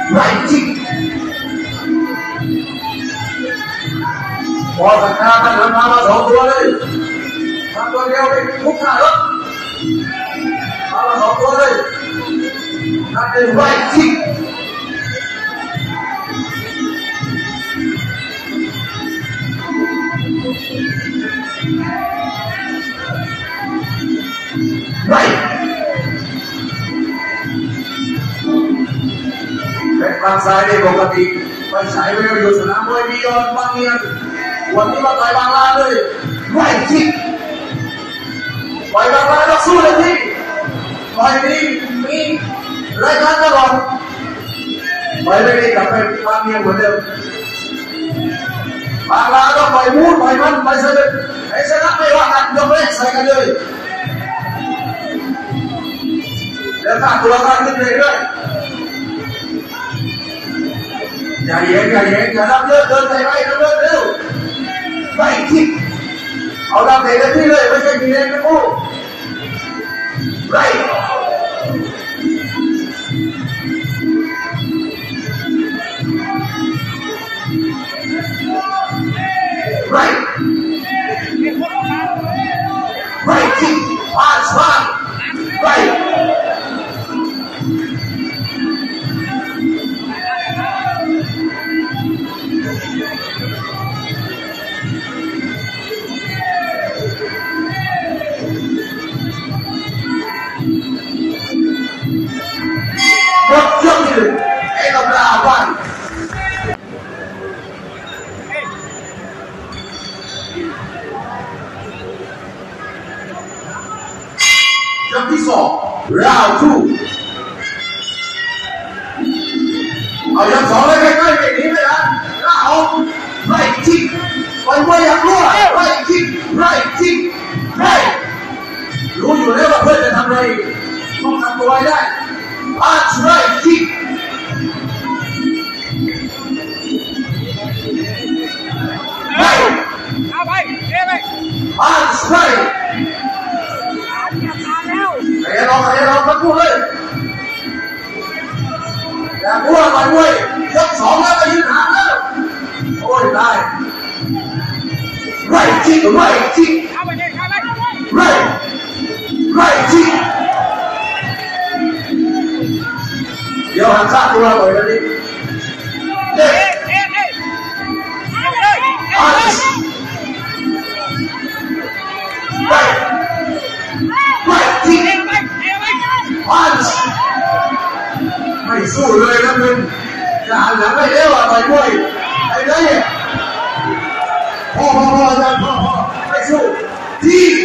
ไหลจริงพอสัญญาณมันมาสองตัวเลยทำตัวเดียวไปทุกท่าแล้วมาสองตัวเลยนั่นเป็นไหลจริงไหลเป็นทางซ้ายได้ปกติไปสายไปอยู่สนามมวยมียอนบางเนียนวันนี้มาต่อยบางลาเลยไหวจริงต่อยบางลาต้องสู้เลยพี่ต่อยนี้มีรายการตลอดต่อยไม่ได้กลับไปบางเนียนเหมือนเดิมบางลาต้องต่อยมูดต่อยมันไปเสด็จไอ้ชนะไม่ว่ากันยกเลิกใส่กันเลยแล้วถ้าตัวการขึ้นเรื่อยอย่าเย็นอย่ารับเยอะเดินไปไปเร็วเร็วไปที่เอาดาวเตะที่เลยไม่ใช่มีเล่นนะกูไรที่ผ่านสว่างไรยกที่สองราวทูเอายกสองเลยใกล้ๆแบบนี้เลยนะเอาไรจิกวันวันอยากรู้ไรจิกรู้อยู่แล้วว่าเพื่อนจะทำอะไรต้องทำตัวได้อาร์ตไรจิกเอาไปอาร์ตไรใครลองมาพูดเลยอย่าพูดมาด้วยยกสองแล้วไปยืนหางแล้วโอ้ยได้ไรจิกไรจิกเดี๋ยวหันซ้ายตัวเลยนะนี่เด็กไม่สู้เลยนะมึงจะหันหลังไม่เลี้ยวอะไรด้วยไอ้เนี่ยพ่ออาจารย์พ่อไม่สู้ที่